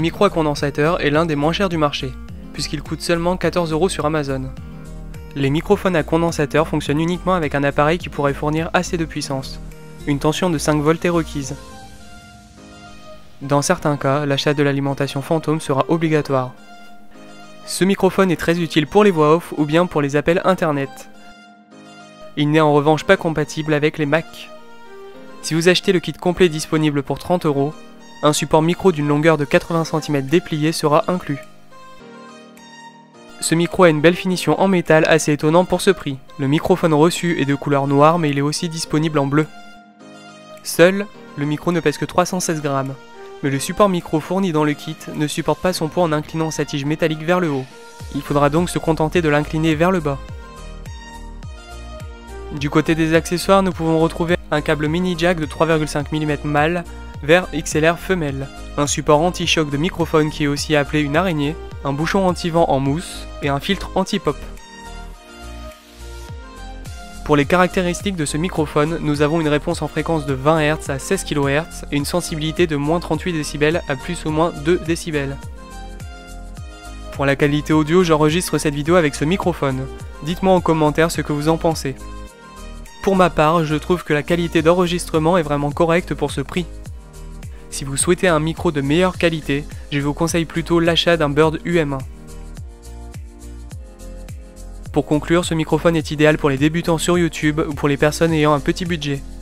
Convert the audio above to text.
micro à condensateur est l'un des moins chers du marché, puisqu'il coûte seulement 14 € sur Amazon. Les microphones à condensateur fonctionnent uniquement avec un appareil qui pourrait fournir assez de puissance. Une tension de 5 volts est requise. Dans certains cas, l'achat de l'alimentation fantôme sera obligatoire. Ce microphone est très utile pour les voix off ou bien pour les appels internet. Il n'est en revanche pas compatible avec les Mac. Si vous achetez le kit complet disponible pour 30 €, un support micro d'une longueur de 80 cm déplié sera inclus. Ce micro a une belle finition en métal assez étonnant pour ce prix. Le microphone reçu est de couleur noire mais il est aussi disponible en bleu. Seul, le micro ne pèse que 316 grammes, mais le support micro fourni dans le kit ne supporte pas son poids en inclinant sa tige métallique vers le haut. Il faudra donc se contenter de l'incliner vers le bas. Du côté des accessoires, nous pouvons retrouver un câble mini jack de 3,5 mm mâle vers XLR femelle, un support anti-choc de microphone qui est aussi appelé une araignée, un bouchon anti-vent en mousse et un filtre anti-pop. Pour les caractéristiques de ce microphone, nous avons une réponse en fréquence de 20 Hz à 16 kHz et une sensibilité de moins 38 décibels à plus ou moins 2 décibels. Pour la qualité audio, j'enregistre cette vidéo avec ce microphone. Dites-moi en commentaire ce que vous en pensez. Pour ma part, je trouve que la qualité d'enregistrement est vraiment correcte pour ce prix. Si vous souhaitez un micro de meilleure qualité, je vous conseille plutôt l'achat d'un Bird UM1. Pour conclure, ce microphone est idéal pour les débutants sur YouTube ou pour les personnes ayant un petit budget.